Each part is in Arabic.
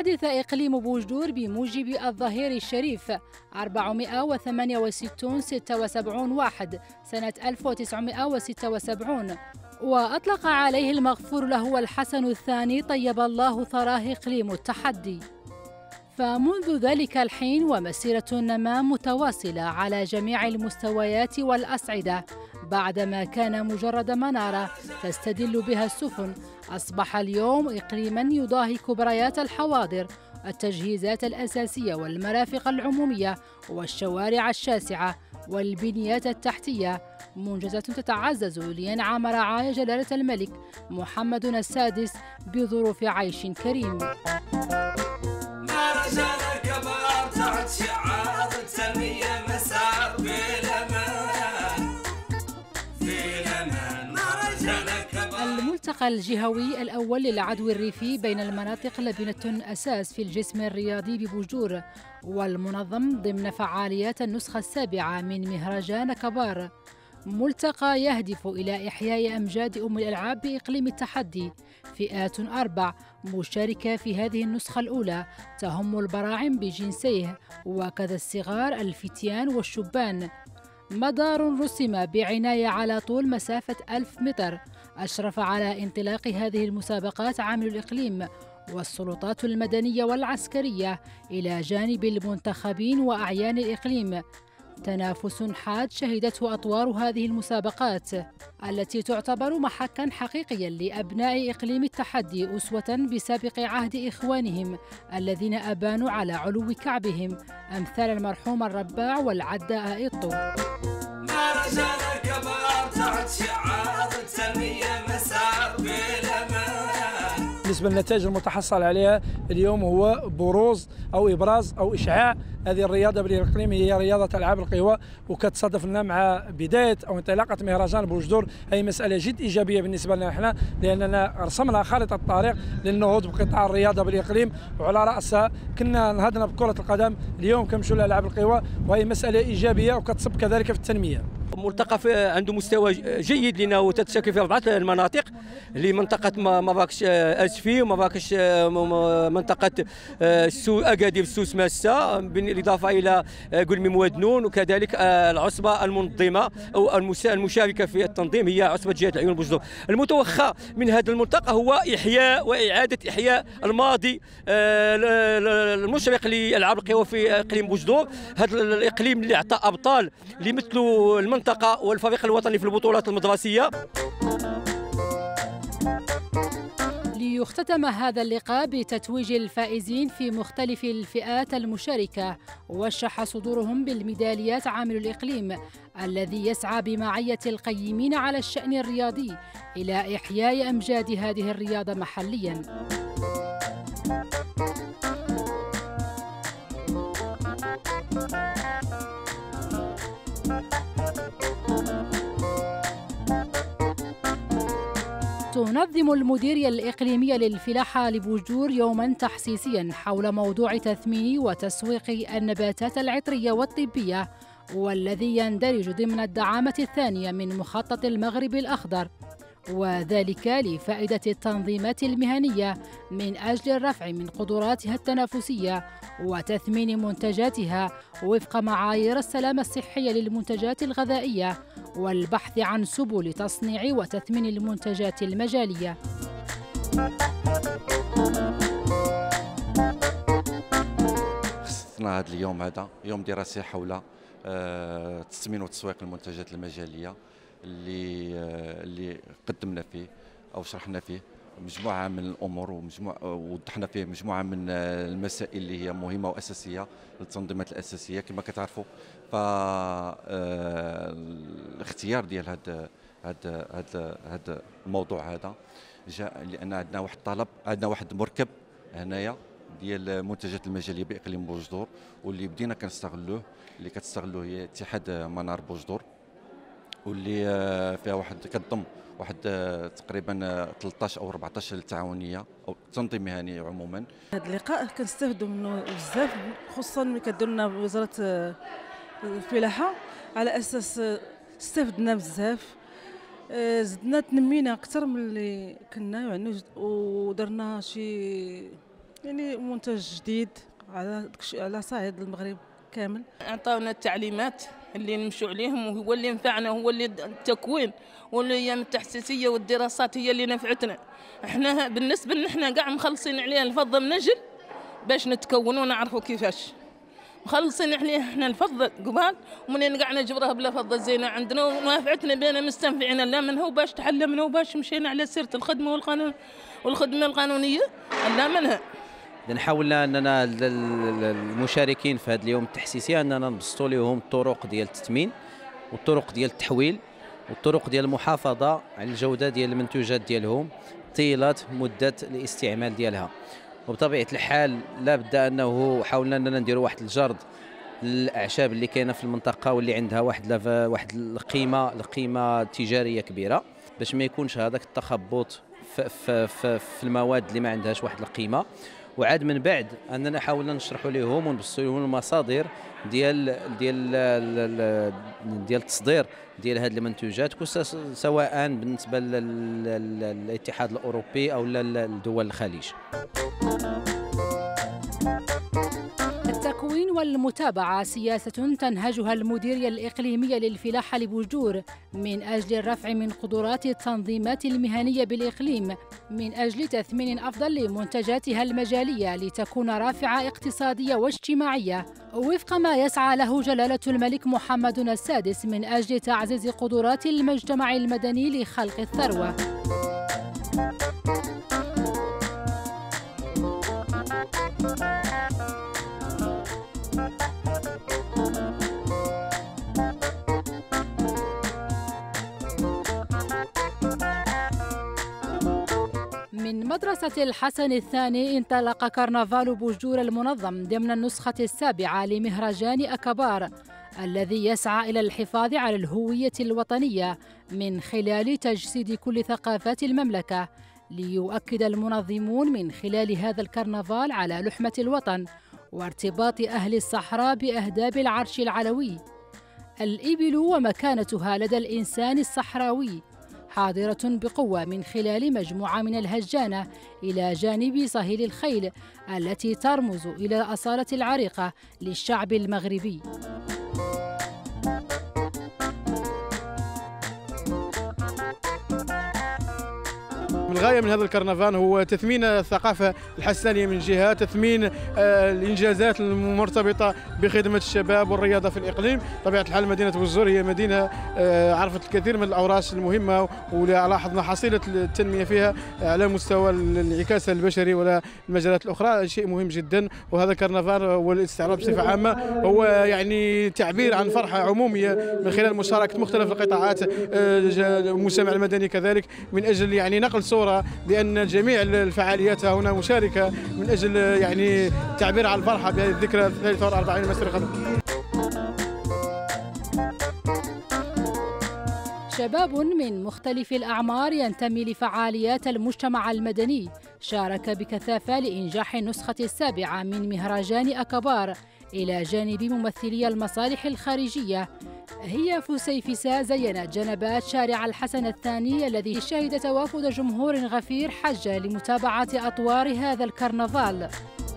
حدث إقليم بوجدور بموجب الظهير الشريف 468 واحد سنة 1976، وأطلق عليه المغفور له الحسن الثاني طيب الله ثراه إقليم التحدي. فمنذ ذلك الحين ومسيرة النماء متواصلة على جميع المستويات والأصعدة. بعدما كان مجرد منارة تستدل بها السفن، أصبح اليوم إقليماً يضاهي كبريات الحواضر، التجهيزات الأساسية والمرافق العمومية والشوارع الشاسعة والبنيات التحتية، منجزات تتعزز لينعم رعايا جلالة الملك محمد السادس بظروف عيش كريم. الملتقى الجهوي الأول للعدو الريفي بين المناطق لبنة أساس في الجسم الرياضي ببوجدور، والمنظم ضمن فعاليات النسخة السابعة من مهرجان كبار. ملتقى يهدف إلى إحياء أمجاد الألعاب بإقليم التحدي. فئات 4 مشاركة في هذه النسخة الأولى تهم البراعم بجنسيه، وكذا الصغار الفتيان والشبان. مدار رسم بعناية على طول مسافة 1000 متر، أشرف على انطلاق هذه المسابقات عامل الإقليم والسلطات المدنية والعسكرية إلى جانب المنتخبين وأعيان الإقليم. تنافس حاد شهدته أطوار هذه المسابقات التي تعتبر محكاً حقيقياً لأبناء إقليم التحدي، أسوة بسابق عهد إخوانهم الذين أبانوا على علو كعبهم، أمثال المرحوم الرباع والعداء إيطو. بالنسبة للنتائج المتحصل عليها اليوم هو بروز أو إبراز أو إشعاع هذه الرياضة بالإقليم، هي رياضة ألعاب القوى، وكتصادف لنا مع بداية أو انطلاقة مهرجان بوجدور. هي مسألة جد إيجابية بالنسبة لنا احنا، لأننا رسمنا خارطة الطريق للنهوض بقطاع الرياضة بالإقليم، وعلى رأسها كنا نهضنا بكرة القدم، اليوم كنمشيو لألعاب القوى، وهي مسألة إيجابية وكتصب كذلك في التنمية. ملتقى عنده مستوى جيد لنا، وتتشكل في 4 المناطق، لمنطقة مراكش أسفي، ومراكش منطقة أكادير السوس ماسة، بالإضافة إلى قلمي موادنون، وكذلك العصبة المنظمة أو المشاركة في التنظيم هي عصبة جهة العيون بوجدور. المتوخى من هذا الملتقى هو إحياء وإعادة إحياء الماضي المشرق لألعاب القوى في إقليم بوجدور، هذا الإقليم اللي أعطى أبطال لمثلوا المنطقة والفريق الوطني في البطولات المدرسية. ليختتم هذا اللقاء بتتويج الفائزين في مختلف الفئات المشاركة، وشح صدورهم بالميداليات عامل الإقليم الذي يسعى بمعية القيمين على الشأن الرياضي إلى إحياء أمجاد هذه الرياضة محلياً. تنظم المديرية الإقليمية للفلاحة لبوجدور يوماً تحسيسياً حول موضوع تثمين وتسويق النباتات العطرية والطبية، والذي يندرج ضمن الدعامة الثانية من مخطط المغرب الأخضر، وذلك لفائدة التنظيمات المهنية من أجل الرفع من قدراتها التنافسية وتثمين منتجاتها وفق معايير السلامة الصحية للمنتجات الغذائية، والبحث عن سبل تصنيع وتثمين المنتجات المجالية. خصنا هذا اليوم، هذا يوم دراسي حول تثمين وتسويق المنتجات المجالية اللي قدمنا فيه أو شرحنا فيه مجموعة من الأمور، ووضحنا فيه مجموعة من المسائل اللي هي مهمة وأساسية للتنظيمات الأساسية. كما كتعرفوا فالاختيار ديال هذا الموضوع هذا جاء لأن عندنا واحد الطلب، عندنا واحد مركب هنايا ديال المنتجات المجالية بإقليم بوجدور، واللي بدينا كنستغلوه، اللي كتستغلوه هي اتحاد منار بوجدور، واللي فيها كتضم تقريبا 13 او 14 تعاونيه او تنظيم مهني عموما. هذا اللقاء كنستافدوا منه بزاف، خصوصا ملي كدير لنا وزاره الفلاحه، على اساس استفدنا بزاف، زدنا تنمينا اكثر من اللي كنا يعني، ودرنا شي يعني منتج جديد على صعيد المغرب كامل. عطاونا التعليمات اللي نمشوا عليهم، وهو اللي نفعنا، هو اللي التكوين والايام التحسيسيه والدراسات هي اللي نفعتنا. احنا بالنسبه لنا احنا كاع مخلصين عليها الفضه من اجل باش نتكونوا ونعرفوا كيفاش مخلصين عليها احنا الفضه قبال، ومنين قاع نجبرها بلا فضه زينه عندنا ونافعتنا بينا مستنفعين لا منها وباش تعلمنا وباش مشينا على سيره الخدمه والقانون والخدمه القانونيه لا منها. نحاولنا اننا المشاركين في هذا اليوم التحسيسي اننا نبسطوا لهم الطرق ديال التثمين والطرق ديال التحويل والطرق ديال المحافظه على الجوده ديال المنتوجات ديالهم طيله مده الاستعمال ديالها. وبطبيعه الحال لا بد انه حاولنا اننا نديروا واحد الجرد للاعشاب اللي كاينه في المنطقه واللي عندها واحد القيمه تجاريه كبيره، باش ما يكونش هذاك التخبط في المواد اللي ما عندهاش واحد القيمه. وعاد من بعد اننا حاولنا نشرحوا لهم ونبسطوا لهم المصادر ديال التصدير ديال هذه المنتوجات، سواء بالنسبه للاتحاد الاوروبي او لدول الخليج. التكوين والمتابعة سياسة تنهجها المديرية الإقليمية للفلاحة لبوجدور من أجل الرفع من قدرات التنظيمات المهنية بالإقليم من أجل تثمين أفضل لمنتجاتها المجالية لتكون رافعة اقتصادية واجتماعية، وفق ما يسعى له جلالة الملك محمد السادس من أجل تعزيز قدرات المجتمع المدني لخلق الثروة. من مدرسة الحسن الثاني انطلق كرنفال بوجدور المنظم ضمن النسخة السابعة لمهرجان أكبار الذي يسعى إلى الحفاظ على الهوية الوطنية من خلال تجسيد كل ثقافات المملكة، ليؤكد المنظمون من خلال هذا الكرنفال على لحمة الوطن وارتباط أهل الصحراء بأهداب العرش العلوي. الإبل ومكانتها لدى الإنسان الصحراوي حاضرة بقوة من خلال مجموعة من الهجانة إلى جانب صهيل الخيل التي ترمز إلى الأصالة العريقة للشعب المغربي. الغاية من هذا الكرنفال هو تثمين الثقافة الحسانية من جهة، تثمين الإنجازات المرتبطة بخدمة الشباب والرياضة في الإقليم. طبيعة الحال مدينة بوجدور هي مدينة عرفت الكثير من الأوراش المهمة، ولاحظنا حصيلة التنمية فيها على مستوى الانعكاس البشري ولا المجالات الأخرى، شيء مهم جدا. وهذا الكرنفال والاستعراض بصفة عامة هو يعني تعبير عن فرحة عمومية من خلال مشاركة مختلف القطاعات، المجتمع المدني كذلك، من أجل يعني نقل صورة بأن جميع الفعاليات هنا مشاركة من أجل يعني التعبير عن الفرحة بهذه الذكرى 43 من مسيرة القدم. شباب من مختلف الأعمار ينتمي لفعاليات المجتمع المدني شارك بكثافة لإنجاح النسخة السابعة من مهرجان أكبار إلى جانب ممثلي المصالح الخارجية. هي فسيفساء زينت جنبات شارع الحسن الثاني الذي شهد توافد جمهور غفير حج لمتابعة أطوار هذا الكرنفال.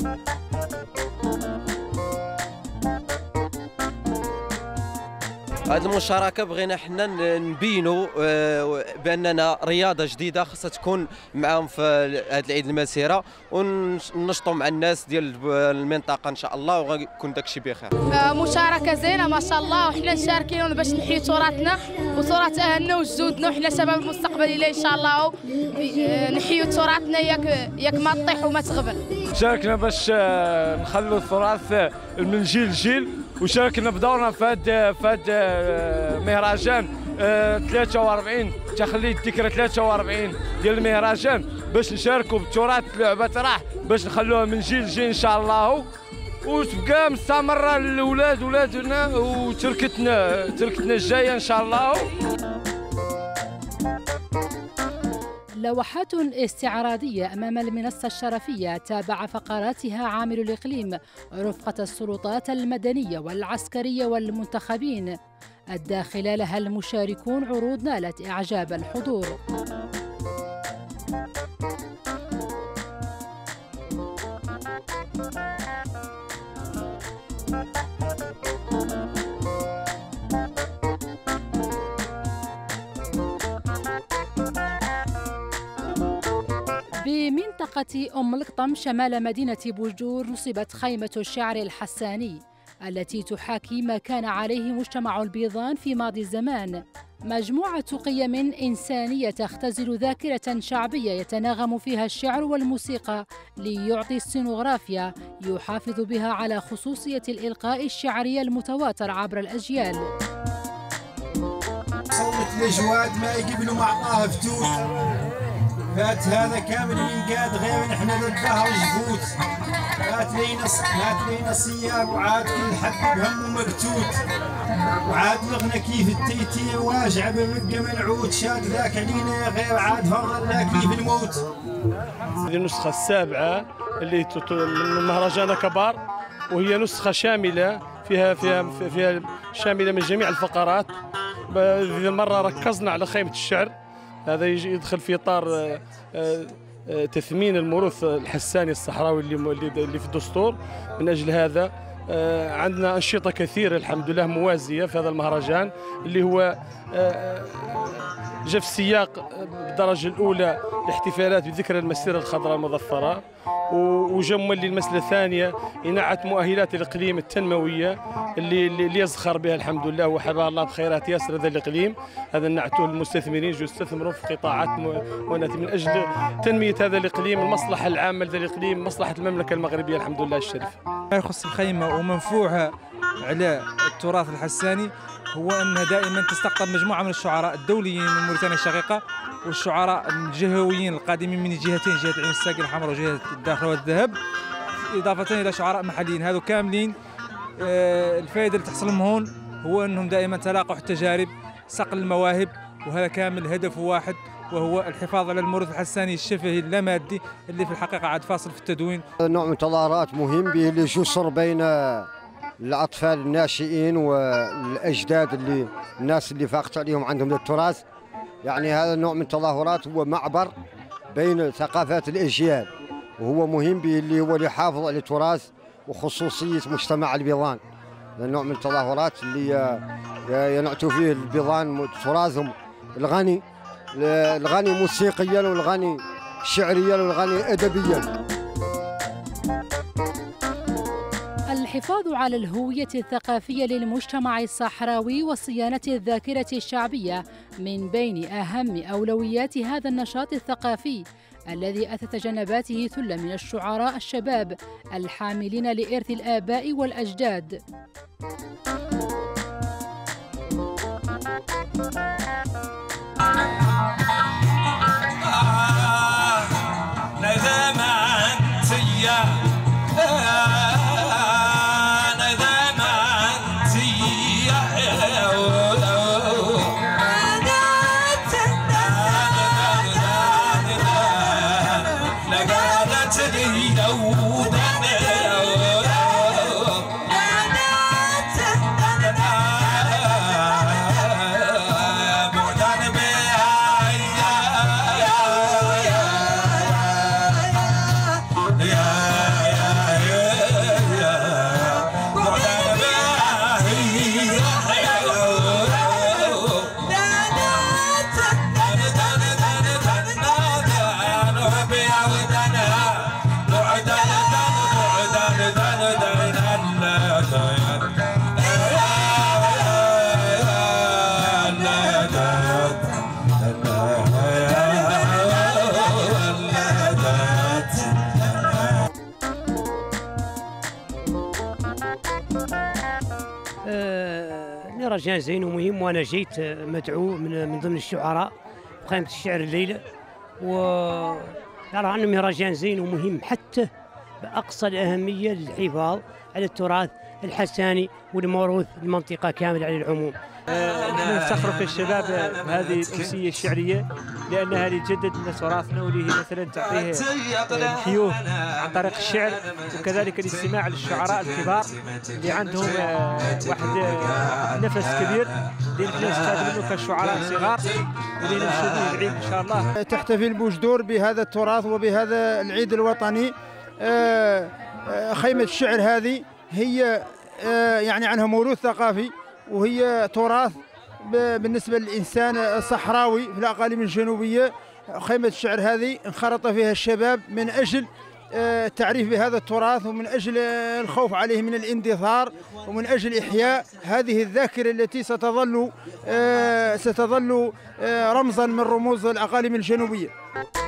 هذه المشاركة بغينا حنا نبينوا بأننا رياضة جديدة خاصها تكون معاهم في هذا العيد المسيرة، وننشطوا مع الناس ديال المنطقة إن شاء الله، وغيكون داكشي بخير. مشاركة زينة ما شاء الله، وحنا شاركين باش نحيي تراثنا وتراث أهلنا وجدودنا، وحنا شباب المستقبل اللي إن شاء الله نحيي تراثنا ياك ما تطيح وما تغبن. شاركنا باش نخلوا التراث من جيل لجيل، وشاركنا بدورنا في هذا مهرجان 43 تخليد الذكرى 43 ديال المهرجان، باش نشاركوا بالتراث لعبة راح باش نخلوها من جيل لجيل ان شاء الله، وتبقى مستمره للاولاد ولادنا وتركتنا الجايه ان شاء الله. لوحات استعراضية أمام المنصة الشرفية تابع فقراتها عامل الإقليم رفقة السلطات المدنية والعسكرية والمنتخبين، أدى خلالها المشاركون عروض نالت إعجاب الحضور. منطقة أم القطم شمال مدينة بوجدور نصبت خيمة الشعر الحساني التي تحاكي ما كان عليه مجتمع البيضان في ماضي الزمان، مجموعة قيم إنسانية تختزل ذاكرة شعبية يتناغم فيها الشعر والموسيقى ليعطي السينوغرافيا يحافظ بها على خصوصية الإلقاء الشعري المتواتر عبر الأجيال. صوت الجواد ما يقبلوا معطاه فتوت، فات هذا كامل من قاد غير نحن ذبها وجفوت، فات لينا صياب وعاد كل حد بهم مقتوت، وعاد لغنا كيف التيتير واجع بالرقه منعوت، شاد ذاك علينا غير عاد فرغ لا كيف الموت. هذه النسخه السابعه اللي من مهرجان كبار، وهي نسخه شامله فيها شامله من جميع الفقرات. هذه المره ركزنا على خيمه الشعر، هذا يدخل في اطار تثمين الموروث الحساني الصحراوي اللي في الدستور. من اجل هذا عندنا انشطه كثيره الحمد لله موازيه في هذا المهرجان، اللي هو جاء في السياق بالدرجه الاولى الاحتفالات بذكرى المسيره الخضراء المظفره، وجمل المسألة الثانية إناعة مؤهلات الإقليم التنموية اللي يزخر بها الحمد لله وحبها الله بخيرات ياسر هذا الإقليم. هذا نعته المستثمرين يستثمروا في قطاعات من أجل تنمية هذا الإقليم، المصلحة العامة لهذا الإقليم، مصلحة المملكة المغربية الحمد لله الشريفة. ما يخص الخيمة ومنفوعها على التراث الحساني هو أنها دائما تستقطب مجموعة من الشعراء الدوليين من موريتانيا الشقيقة والشعراء الجهويين القادمين من جهتين، جهة العين الساقي الحمراء وجهة الداخل والذهب، إضافة إلى شعراء محليين. هذو كاملين الفائدة اللي تحصلهم هون هو أنهم دائما تلاقح التجارب، صقل المواهب، وهذا كامل هدف واحد وهو الحفاظ على الموروث الحساني الشفهي اللامادي اللي في الحقيقة عاد فاصل في التدوين. نوع من التظاهرات مهم به اللي يجسر بين الأطفال الناشئين والأجداد اللي الناس اللي فاقت عليهم عندهم التراث. يعني هذا النوع من التظاهرات هو معبر بين ثقافات الأجيال، وهو مهم به اللي هو يحافظ على التراث وخصوصية مجتمع البيضان. هذا النوع من التظاهرات اللي ينعتوا فيه البيضان تراثهم الغني موسيقيا والغني شعريا والغني أدبيا. الحفاظ على الهوية الثقافية للمجتمع الصحراوي وصيانة الذاكرة الشعبية من بين أهم أولويات هذا النشاط الثقافي الذي أثت جنباته ثلة من الشعراء الشباب الحاملين لإرث الآباء والأجداد. مهرجان زين ومهم، وانا جيت مدعو من ضمن الشعراء بخيمة الشعر الليله، ونرى انه مهرجان زين ومهم حتى باقصى الاهميه للحفاظ على التراث الحساني والموروث المنطقه كامل على العموم. نحن نفتخر في الشباب بهذه الأمسية الشعرية لأنها لتجدد لنا تراثنا وليه مثلا تعطيه الحيوه عن طريق الشعر، وكذلك الاستماع للشعراء الكبار اللي عندهم واحد نفس كبير اللي نحن نستفاد منه كشعراء صغار واللي نمشوا به العيد إن شاء الله. تحتفل بوجدور بهذا التراث وبهذا العيد الوطني. خيمة الشعر هذه هي يعني عنها موروث ثقافي، وهي تراث بالنسبة للإنسان الصحراوي في الأقاليم الجنوبية خيمة الشعر هذه انخرط فيها الشباب من أجل التعريف بهذا التراث، ومن أجل الخوف عليه من الاندثار، ومن أجل إحياء هذه الذاكرة التي ستظل رمزا من رموز الأقاليم الجنوبية.